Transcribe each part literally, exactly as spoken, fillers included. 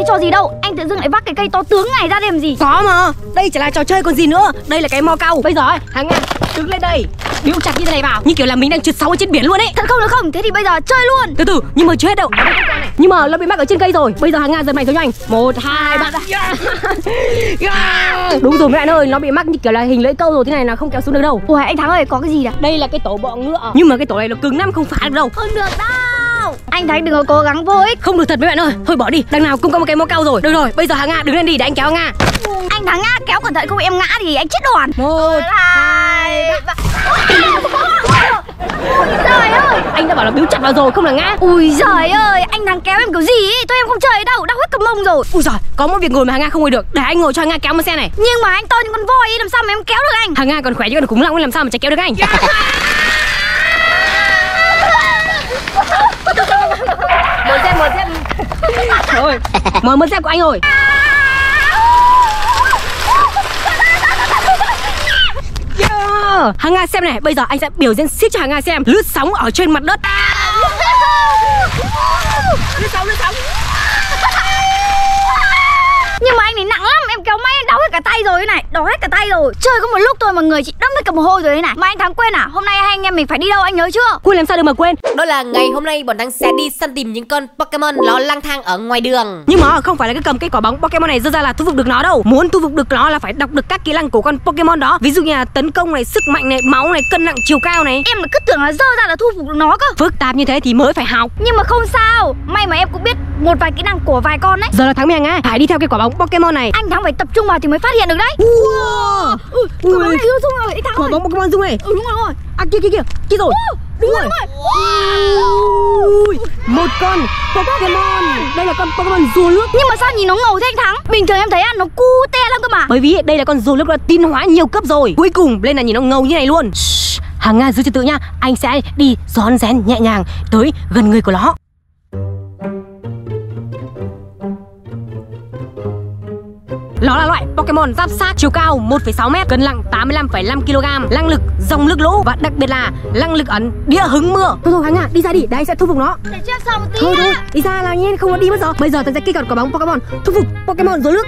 thấy trò gì đâu. Anh tự dưng lại vác cái cây to tướng này ra để làm gì? Có mà, đây chỉ là trò chơi còn gì nữa. Đây là cái mò cau. Bây giờ ấy, Hàng Nga đứng lên đây, biếu chặt như thế này vào, như kiểu là mình đang trượt sóng ở trên biển luôn ấy. Thật không được không? Thế thì bây giờ chơi luôn. Từ từ, nhưng mà chưa hết đâu. Nhưng mà nó bị mắc ở trên cây rồi. Bây giờ Hàng Nga giật mạnh số nhanh. Một, hai, ba. Đúng rồi mấy bạn ơi, nó bị mắc như kiểu là hình lưỡi câu rồi, thế này là không kéo xuống được đâu. Ủa anh Thắng ơi, có cái gì đấy? Đây là cái tổ bọ ngựa. Nhưng mà cái tổ này nó cứng lắm, không phá được đâu. Không được đâu. Anh Thắng đừng có cố gắng vô ích. Không được thật mấy bạn ơi. Thôi bỏ đi, đằng nào cũng có một cái mò cau rồi. Được rồi, bây giờ Hàng Nga đứng lên đi để anh kéo Hàng Nga. Anh Thắng á, kéo cẩn thận không em ngã thì anh chết đòn. Một, hai, ba. Ôi trời ơi, anh đã bảo là biếu chặt vào rồi, không là ngã. Ui giời ơi, anh Thắng kéo em kiểu gì ý, tôi em không chơi đâu, đau hết cả mông rồi. Ui giời, có một việc ngồi mà Hàng Nga không ngồi được. Để anh ngồi cho Hàng Nga kéo một xe này. Nhưng mà anh to như con voi ý, làm sao mà em kéo được anh? Hàng Nga còn khỏe như con khủng long, làm sao mà chạy kéo được anh? Một xe, một xe. Thôi, mời một xe của anh rồi. Yeah. Hàng Nga xem này, bây giờ anh sẽ biểu diễn siết cho Hàng Nga xem lướt sóng ở trên mặt đất. Lướt sóng, lướt sóng. Nhưng mà anh này nặng lắm, em kéo máy đau hết cả tay rồi thế này, đau hết cả tay rồi. Chơi có một lúc thôi mà người chị đâm hết cả mồ hôi rồi thế này. Mà anh Thắng quên à? Hôm nay hai anh em mình phải đi đâu anh nhớ chưa? Quên làm sao được mà quên. Đó là ngày hôm nay bọn Thắng sẽ đi săn tìm những con Pokemon nó lang thang ở ngoài đường. Nhưng mà không phải là cái cầm cái quả bóng Pokemon này giơ ra là thu phục được nó đâu. Muốn thu phục được nó là phải đọc được các kỹ năng của con Pokemon đó. Ví dụ như là tấn công này, sức mạnh này, máu này, cân nặng, chiều cao này. Em là cứ tưởng là giơ ra là thu phục được nó cơ. Phức tạp như thế thì mới phải học. Nhưng mà không sao, may mà em cũng biết một vài kỹ năng của vài con đấy. Giờ là Thắng Hàng Nga phải đi theo cái quả bóng Pokemon này. Anh Thắng phải tập trung vào thì mới phát hiện được đấy. Wow. Ừ, quả bóng này hư dung rồi, anh Thắng quả ơi. bóng Pokemon dung này. Ừ đúng rồi. À kia kia kia, kia rồi. Ừ, đúng rồi. Ui, một con Pokemon. Đây là con Pokemon rùa nước. Nhưng mà sao nhìn nó ngầu thế anh Thắng? Bình thường em thấy nó cu te lắm cơ mà. Bởi vì đây là con rùa nước đã tiến hóa nhiều cấp rồi. Cuối cùng lên là nhìn nó ngầu như này luôn. Shhh, Hàng Nga giữ trật tự nhá. Anh sẽ đi rón rén nhẹ nhàng tới gần người của nó. Nó là loại Pokemon giáp sát, chiều cao một phẩy sáu mét, cân nặng tám mươi lăm phẩy năm ki lô gam, năng lực dòng nước lũ và đặc biệt là năng lực ẩn địa hứng mưa. Thôi thôi Hàng Nga, đi ra đi, để anh sẽ thu phục nó. Để chưa xong một tí. Thôi thôi, đi ra là nhiên không có đi mất rồi. Bây giờ tôi sẽ kích hoạt quả bóng Pokemon, thu phục Pokemon dưới nước.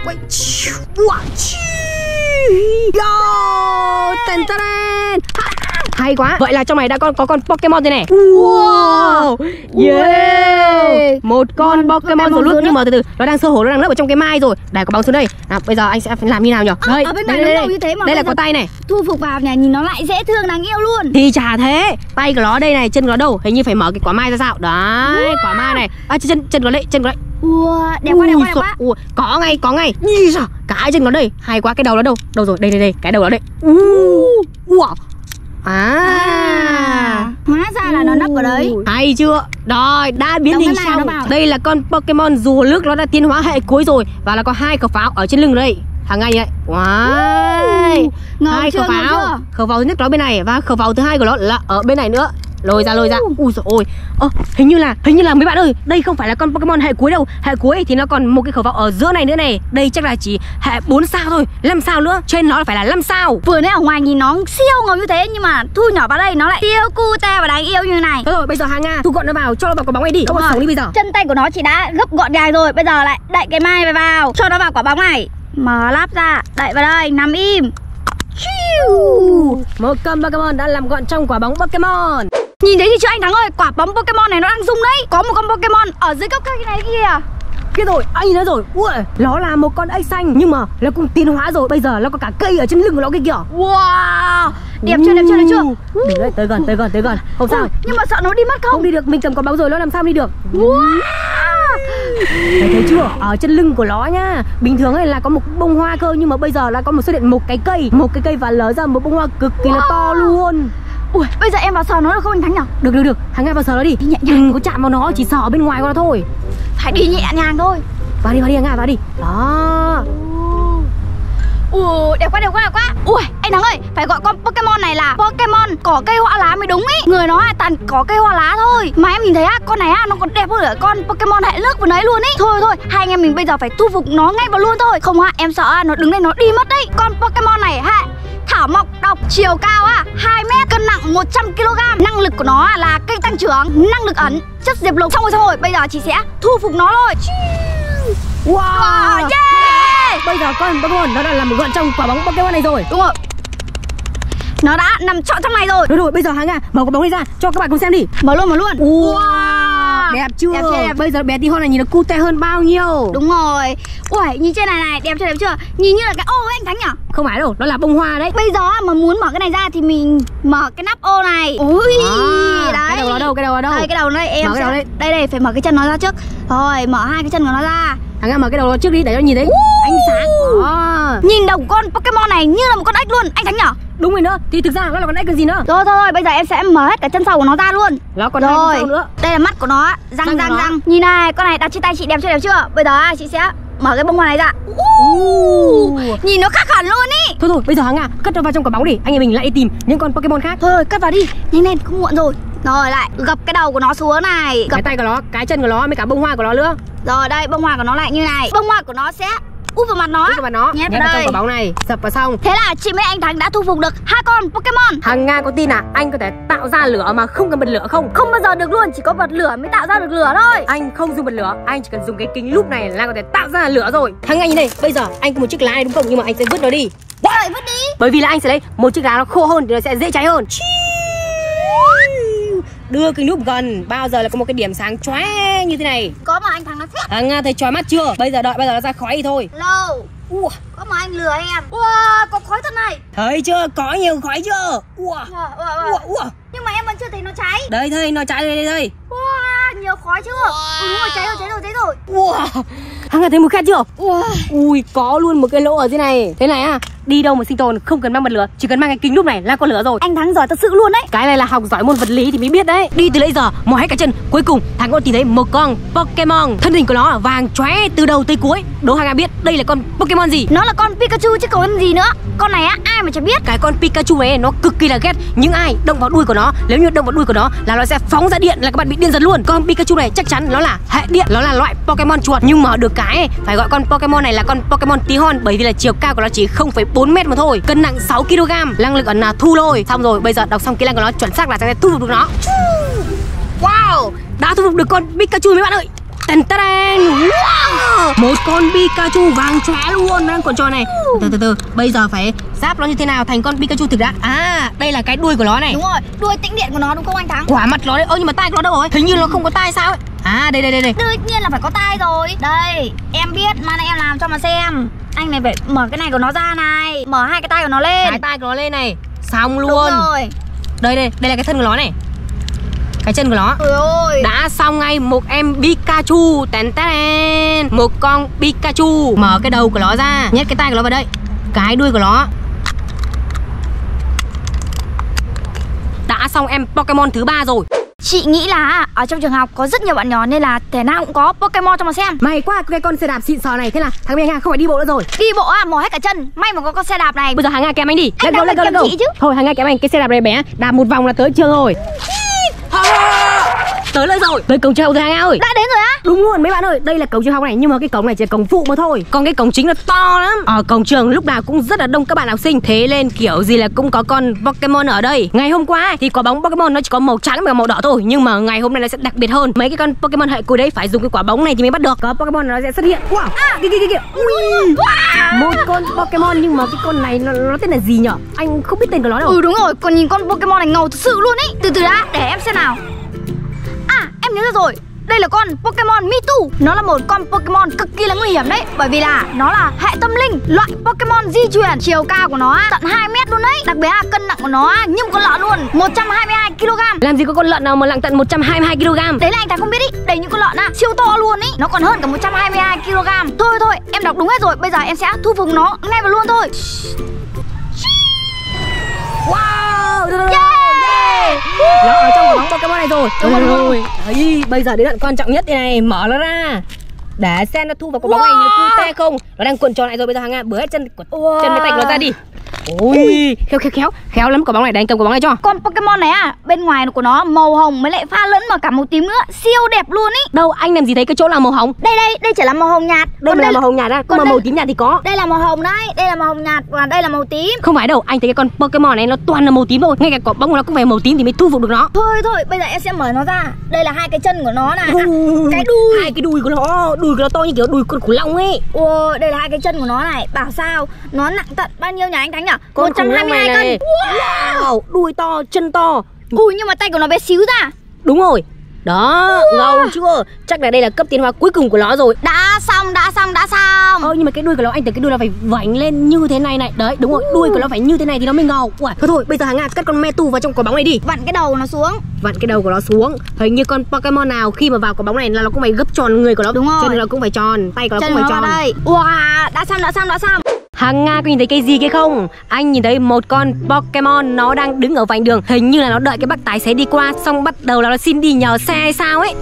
Yo, tên tên. Hay quá. Vậy là trong này đã có có con Pokemon thế này. Wow. Yeah. Một con Pokemon rùa nước, nhưng mà từ từ nó đang sơ hổ, nó đang nấp ở trong cái mai rồi. Để quả bóng xuống đây. Nào, bây giờ anh sẽ phải làm như nào nhỉ? À, đây, ở bên đây, đây, đây, đây, như thế mà đây là có tay này. Thu phục vào nhà nhìn nó lại dễ thương đáng yêu luôn. Thì chả thế. Tay của nó đây này, chân của nó đâu? Hình như phải mở cái quả mai ra sao. Đấy, wow. Quả mai này. À, chân chân của nó đây, chân của nó đây. Wow, đẹp quá, đẹp quá, đẹp quá. Ui, có ngay, có ngay. Ý sao? Cái chân nó đây. Hay quá, cái đầu nó đâu? Đâu rồi? Đây đây đây, cái đầu nó đây. Uh. Wow. À. à Hóa ra là nó nấp ở đấy. Hay chưa? Rồi, đã biến hình xong. Đây là con Pokemon rùa nước, nó đã tiến hóa hệ cuối rồi. Và là có hai khẩu pháo ở trên lưng đây. Hàng Nga vậy. Wow. Hai khẩu pháo. Khẩu pháo thứ nhất nó bên này và khẩu pháo thứ hai của nó là ở bên này nữa. Lôi ra lôi ra. Ui dồi ôi. Ơ, hình như là hình như là mấy bạn ơi, đây không phải là con Pokemon hệ cuối đâu. Hệ cuối thì nó còn một cái khẩu pháo ở giữa này nữa này. Đây chắc là chỉ hệ bốn sao thôi, năm sao nữa. Trên nó phải là năm sao. Vừa nãy ở ngoài nhìn nó siêu ngầu như thế, nhưng mà thu nhỏ vào đây nó lại siêu cute và đáng yêu như này. Thôi rồi, bây giờ Hàng Nga thu gọn nó vào, cho nó vào quả bóng này đi. Không có sống đi bây giờ. Chân tay của nó chỉ đã gấp gọn gàng rồi, bây giờ lại đậy cái mai vào, cho nó vào quả bóng này. Mở lắp ra, đậy vào đây, nằm im. Một con Pokemon đã làm gọn trong quả bóng Pokemon. Nhìn thấy thì chưa anh Thắng ơi, quả bóng Pokemon này nó đang rung đấy. Có một con Pokemon ở dưới gốc cây này kìa. Kia rồi, anh nhìn thấy rồi. Ui, nó là một con ếch xanh, nhưng mà nó cũng tiến hóa rồi. Bây giờ nó có cả cây ở trên lưng của nó kia kìa. Wow, đẹp chưa, đẹp chưa, đẹp chưa. Đừng đấy, tới gần, tới gần, tới gần. Không sao. Ui, nhưng mà sợ nó đi mất không? Không đi được, mình cầm quả bóng rồi, nó làm sao đi được. Wow. Thấy, thấy chưa? Ở trên lưng của nó nhá, bình thường ấy là có một bông hoa cơ, nhưng mà bây giờ là có một xuất hiện một cái cây, một cái cây và lở ra một bông hoa cực kỳ wow. là to luôn. Ui, bây giờ em vào sờ nó được không anh Thắng nhỉ? Được được được, Hàng Nga vào sờ nó đi. Đi nhẹ nhàng. Đừng có chạm vào nó, chỉ sờ ở bên ngoài của nó thôi. Phải đi nhẹ nhàng thôi. Vào đi, vào đi Hàng Nga, vào đi. Đó. Ui, đẹp quá, đẹp quá, đẹp quá. Ui, anh Thắng ơi, phải gọi con Pokemon này là Pokemon cỏ cây hoa lá mới đúng ý. Người nó là toàn cỏ cây hoa lá thôi. Mà em nhìn thấy á, con này á, nó còn đẹp hơn cả con Pokemon hệ nước vừa nãy luôn ý. Thôi thôi, hai anh em mình bây giờ phải thu phục nó ngay vào luôn thôi. Không á, em sợ nó đứng đây nó đi mất đấy. Con Pokemon này hệ thảo mộc độc, chiều cao á hai mét, cân nặng một trăm ki lô gam. Năng lực của nó là cây tăng trưởng, năng lực ẩn, chất diệp lục. Xong rồi xong rồi, bây giờ chị sẽ thu phục nó thôi. Wow, wow, yeah. Bây giờ con Pokemon nó đã nằm gọn trong quả bóng Pokemon này rồi. Đúng rồi, nó đã nằm trọn trong này rồi. Đúng rồi, bây giờ Hằng à, mở quả bóng này ra cho các bạn cùng xem đi. Mở luôn, mở luôn. Wow, đẹp chưa? Đẹp chưa, đẹp. Bây giờ bé tí hon này nhìn nó cute hơn bao nhiêu. Đúng rồi. Ui, nhìn trên này này, đẹp chưa, đẹp chưa? Nhìn như là cái ô ấy anh Thắng nhỉ? Không phải đâu, nó là bông hoa đấy. Bây giờ mà muốn mở cái này ra thì mình mở cái nắp ô này. Ui, à, đấy. Cái đầu nó đâu, cái đầu nó đâu? Đây, cái đầu nó đây, em mở sẽ... cái đầu đây. Đây, đây, phải mở cái chân nó ra trước. Rồi, mở hai cái chân của nó ra. Hằng à, mở cái đầu nó trước đi để cho nhìn thấy ánh sáng. À. Nhìn đầu con Pokemon này như là một con ếch luôn, anh Thắng nhỉ? Đúng rồi nữa, thì thực ra nó là con ếch còn gì nữa. Rồi thôi, bây giờ em sẽ mở hết cả chân sau của nó ra luôn. Nó còn rồi. hai chân sau nữa. Đây là mắt của nó, răng răng răng, răng. Nhìn này, con này đặt trên tay chị đẹp chưa, đẹp chưa? Bây giờ chị sẽ mở cái bông hoa này ra. uh, Nhìn nó khác hẳn luôn ý. Thôi thôi, bây giờ Hằng à, cất nó vào trong quả bóng đi. Anh em mình lại đi tìm những con Pokemon khác. Thôi, cất vào đi, nhanh lên, không muộn rồi. Rồi lại gập cái đầu của nó xuống này, gập cái tay của nó, cái chân của nó, với cả bông hoa của nó nữa. Rồi đây, bông hoa của nó lại như này. Bông hoa của nó sẽ úp vào mặt nó, úp vào mặt nó, nhét, nhét vào, vào đây. trong quả bóng này, sập vào xong. Thế là chị với anh Thắng đã thu phục được hai con Pokemon. Hằng Nga có tin à, anh có thể tạo ra lửa mà không cần bật lửa không? Không bao giờ được luôn, chỉ có bật lửa mới tạo ra được lửa thôi. Anh không dùng bật lửa, anh chỉ cần dùng cái kính lúp này là có thể tạo ra lửa rồi. Hằng Nga nhìn đây, bây giờ anh có một chiếc lá này đúng không, nhưng mà anh sẽ vứt nó đi. Vậy vứt đi. Bởi vì là anh sẽ lấy một chiếc lá nó khô hơn thì nó sẽ dễ cháy hơn. Đưa kính lúp gần, bao giờ là có một cái điểm sáng chóe như thế này. Có mà anh Thắng nó xét. Hằng Nga thấy chói mắt chưa? Bây giờ đợi bây giờ nó ra khói thì thôi. Lâu. Ua. Có mà anh lừa em. Wow, có khói thật này. Thấy chưa? Có nhiều khói chưa? Ua. Wow, wow, wow. Ua, ua. Nhưng mà em vẫn chưa thấy nó cháy. Đây thôi, nó cháy đây đây thôi. Wow, nhiều khói chưa? Ừ, đúng rồi, cháy rồi, cháy rồi, cháy rồi. Wow. Hằng Nga thấy mùi khét chưa? Wow. Ui, có luôn một cái lỗ ở dưới này. Thế này à, đi đâu mà sinh tồn không cần mang bật lửa, chỉ cần mang cái kính lúp này là có lửa rồi. Anh Thắng giỏi thật sự luôn đấy. Cái này là học giỏi môn vật lý thì mới biết đấy. Đi từ nãy giờ mò hết cả chân, cuối cùng Thắng còn tìm thấy một con Pokemon. Thân hình của nó vàng chóe từ đầu tới cuối. Đố Hằng Nga biết đây là con Pokemon gì? Nó là con Pikachu chứ còn gì nữa. Con này á, ai mà chả biết. Cái con Pikachu ấy nó cực kỳ là ghét những ai động vào đuôi của nó. Nếu như động vào đuôi của nó là nó sẽ phóng ra điện, là các bạn bị điên giật luôn. Con Pikachu này chắc chắn nó là hệ điện, nó là loại Pokemon chuột. Nhưng mà được cái ấy, phải gọi con Pokemon này là con Pokemon tí hon, bởi vì là chiều cao của nó chỉ không phẩy bốn mét mà thôi, cân nặng sáu ki lô gam, năng lực ẩn là thu lôi. Xong rồi, bây giờ đọc xong kỹ năng của nó chuẩn xác là sẽ thu phục được nó. Wow, đã thu phục được con Pikachu mấy bạn ơi. Tần tần. Wow. Một con Pikachu vàng chóe luôn, đang cuộn tròn này. Từ từ từ, bây giờ phải giáp nó như thế nào thành con Pikachu thực đã. À, đây là cái đuôi của nó này. Đúng rồi, đuôi tĩnh điện của nó đúng không anh Thắng? Quả mặt nó đấy. Ơ nhưng mà tai của nó đâu rồi? Hình như nó không có tai sao ấy. À, đây đây đây đây. Đương nhiên là phải có tai rồi. Đây, em biết mà này, em làm cho mà xem. Anh này phải mở cái này của nó ra này, mở hai cái tay của nó lên. Cái tai của nó lên này. Xong luôn. Đúng rồi. Đây đây, đây là cái thân của nó này. Cái chân của nó. Ôi ôi. Đã xong ngay một em Pikachu. Tèn tèn. Một con Pikachu. Mở cái đầu của nó ra, nhét cái tay của nó vào đây, cái đuôi của nó. Đã xong em Pokemon thứ ba rồi. Chị nghĩ là ở trong trường học có rất nhiều bạn nhỏ nên là thể nào cũng có Pokemon cho mà xem. May quá cái con xe đạp xịn sò này. Thế là thằng Nga không phải đi bộ nữa rồi. Đi bộ à, mỏi hết cả chân. May mà có con xe đạp này. Bây giờ Hằng Nga kèm anh đi. Anh đang phải kèm chị chứ. Thôi Hằng Nga kèm anh, cái xe đạp này bé, đạp một vòng là tới trường rồi. Tới nơi rồi, tới cổng trường học rồi Hằng Nga ơi. Đã đến rồi á? Đúng luôn mấy bạn ơi, đây là cổng trường học này, nhưng mà cái cổng này chỉ là cổng phụ mà thôi. Còn cái cổng chính là to lắm. Ở cổng trường lúc nào cũng rất là đông các bạn học sinh, thế nên kiểu gì là cũng có con Pokemon ở đây. Ngày hôm qua thì quả bóng Pokemon nó chỉ có màu trắng và màu đỏ thôi, nhưng mà ngày hôm nay nó sẽ đặc biệt hơn. Mấy cái con Pokemon hệ cuối đấy phải dùng cái quả bóng này thì mới bắt được. Có Pokemon nó sẽ xuất hiện. Wow, à, kìa kìa kìa. Ui. Wow. Một con Pokemon, nhưng mà cái con này nó, nó tên là gì nhở? Anh không biết tên của nó đâu. Ừ đúng rồi, còn nhìn con Pokemon này ngầu thật sự luôn ý. Từ từ đã, để em xem nào. À, em nhớ ra rồi. Đây là con Pokemon Mewtwo. Nó là một con Pokemon cực kỳ là nguy hiểm đấy, bởi vì là nó là hệ tâm linh, loại Pokemon di truyền. Chiều cao của nó tận hai mét luôn đấy. Đặc biệt là cân nặng của nó như một con lợn luôn, một trăm hai mươi hai ki lô gam. Làm gì có con lợn nào mà nặng tận một trăm hai mươi hai ki lô gam. Đấy là anh Thắng không biết ý. Đây những con lợn á, siêu to luôn ý. Nó còn hơn cả một trăm hai mươi hai ki lô gam. Thôi thôi, em đọc đúng hết rồi. Bây giờ em sẽ thu phục nó ngay vào luôn thôi. Wow, Yeah. Nó ở trong cái bóng Pokemon này rồi. Rồi, rồi. Đấy, bây giờ đến đoạn quan trọng nhất đây này, mở nó ra để xem nó thu vào cái bóng này nó cute không. Nó đang cuộn tròn lại rồi, bây giờ Hằng Nga bứa hết chân của wow. chân cái tay của nó ra đi. Ôi, khéo khéo khéo, khéo lắm quả bóng này, để anh cầm quả bóng này cho. Con Pokemon này á, bên ngoài của nó màu hồng mới lại pha lẫn vào cả màu tím nữa, siêu đẹp luôn ý. Đâu, anh làm gì thấy cái chỗ là màu hồng? Đây đây, đây chỉ là màu hồng nhạt. Đây là màu hồng nhạt á, còn mà màu tím nhạt thì có. Đây là màu hồng đấy, đây là màu hồng nhạt và đây là màu tím. Không phải đâu, anh thấy cái con Pokemon này nó toàn là màu tím thôi, ngay cả quả bóng của nó cũng phải màu tím thì mới thu phục được nó. Thôi thôi, bây giờ em sẽ mở nó ra. Đây là hai cái chân của nó này, à, cái đuôi, hai cái đuôi của nó, đuôi của nó to như kiểu đuôi con khủng long ấy. Ồ, đây là hai cái chân của nó này. Bảo sao nó nặng tận bao nhiêu nhỉ anh Thắng nhỉ? Con một trăm hai mươi hai cân. Wow. wow, đuôi to, chân to. Ui, nhưng mà tay của nó bé xíu ra. Đúng rồi. Đó, ngầu chưa? Chắc là đây là cấp tiến hóa cuối cùng của nó rồi. Đã xong, đã xong, đã xong. Ờ, nhưng mà cái đuôi của nó, anh thấy cái đuôi nó phải vảnh lên như thế này này. Đấy, đúng rồi, đuôi của nó phải như thế này thì nó mới ngầu. Ui, thôi thôi, bây giờ Hằng Nga cất con Mewtwo vào trong quả bóng này đi. Vặn cái đầu nó xuống. Vặn cái đầu của nó xuống. Hình như con Pokemon nào khi mà vào quả bóng này là nó cũng phải gấp tròn người của nó. Đúng rồi. Chân nó cũng phải tròn, tay của nó Chân cũng phải nó tròn. đây. Wow, đã xong, đã xong, đã xong. Hằng Nga có nhìn thấy cái gì kia không? Anh nhìn thấy một con Pokemon nó đang đứng ở vành đường. Hình như là nó đợi cái bác tài xế đi qua, xong bắt đầu là nó xin đi nhờ xe hay sao ấy.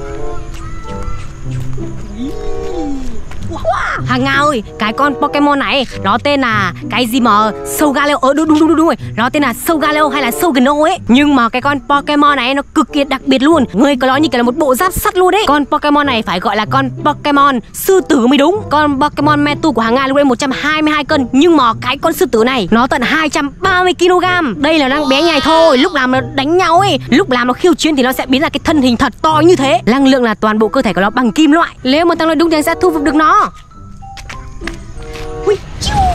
Hằng Nga ơi, cái con Pokemon này nó tên là cái gì mà Solgaleo. Ờ đúng đúng đúng đúng rồi, nó tên là Solgaleo hay là Solgano ấy. Nhưng mà cái con Pokemon này nó cực kỳ đặc biệt luôn, người của nó như kiểu là một bộ giáp sắt luôn đấy. Con Pokemon này phải gọi là con Pokemon sư tử mới đúng. Con Pokemon Mewtwo của Hằng Nga lúc đấy một trăm hai mươi hai cân, nhưng mà cái con sư tử này nó tận hai trăm ba mươi ki lô gam. Đây là đang bé nhài thôi, lúc làm nó đánh nhau ấy, lúc làm nó khiêu chiến thì nó sẽ biến ra cái thân hình thật to như thế. Năng lượng là toàn bộ cơ thể của nó bằng kim loại. Nếu mà thằng nói đúng thì anh sẽ thu phục được nó. Ui,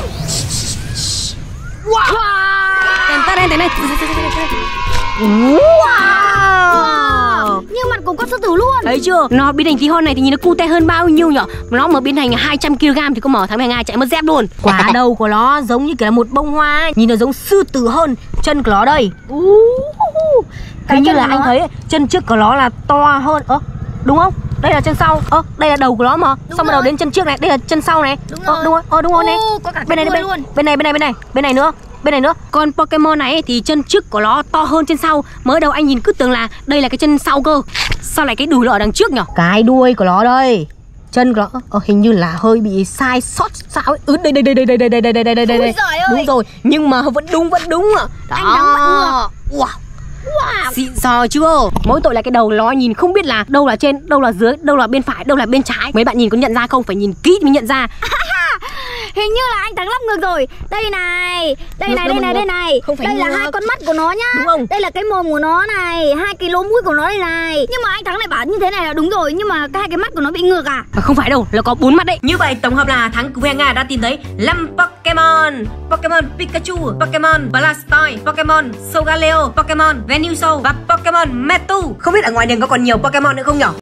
wow. Wow. Ta đây, này. Wow. Wow. Như mặt của con sư tử luôn. Thấy chưa? Nó biến thành tí hon này thì nhìn nó cute hơn bao nhiêu nhở? Nó mà biến thành hai trăm ki lô gam thì có mở thằng Hằng Nga chạy mất dép luôn. Quả đầu của nó giống như kiểu là một bông hoa ấy. Nhìn nó giống sư tử hơn. Chân của nó đây. Hình như là anh thấy chân trước của nó là to hơn. Ơ, đúng không? Đây là chân sau. Ơ, đây là đầu của nó mà. Đúng. Xong bắt đầu đến chân trước này, đây là chân sau này. Đúng Ờ, rồi. đúng rồi. Ờ, đúng rồi này. Có cả Bên này, bên, luôn. bên này, bên này, bên này, bên này nữa. Bên này nữa. Con Pokemon này thì chân trước của nó to hơn chân sau. Mới đầu anh nhìn cứ tưởng là đây là cái chân sau cơ. Sao lại cái đùi nó ở đằng trước nhở? Cái đuôi của nó đây. Chân của nó ờ, hình như là hơi bị sai sót sao ấy. Ừ, đây đây đây đây đây đây đây đây đây đây đây đây đây. Đúng rồi, nhưng mà vẫn đúng vẫn đúng ạ. Anh Thắng bận ngược. Wow. Wow. Xịn sò chưa? Mỗi tội là cái đầu nó nhìn không biết là đâu là trên, đâu là dưới, đâu là bên phải, đâu là bên trái. Mấy bạn nhìn có nhận ra không? Phải nhìn kỹ mới nhận ra. Hình như là anh Thắng lắp ngược rồi. Đây này, đây Ngược này, đâu đây mà này, ngược. đây này. Không phải đây là ngược. hai con mắt của nó nhá. Đúng không? Đây là cái mồm của nó này, hai cái lỗ mũi của nó đây này. Nhưng mà anh Thắng lại bảo như thế này là đúng rồi, nhưng mà hai cái mắt của nó bị ngược à? Mà không phải đâu, nó có bốn mắt đấy. Như vậy tổng hợp là Thắng cùng Hằng Nga đã tìm thấy năm Pokemon: Pokemon Pikachu, Pokemon Blastoise, Pokemon Solgaleo, Pokemon Venusaur và Pokemon Mewtwo. Không biết ở ngoài đường có còn nhiều Pokemon nữa không nhỉ?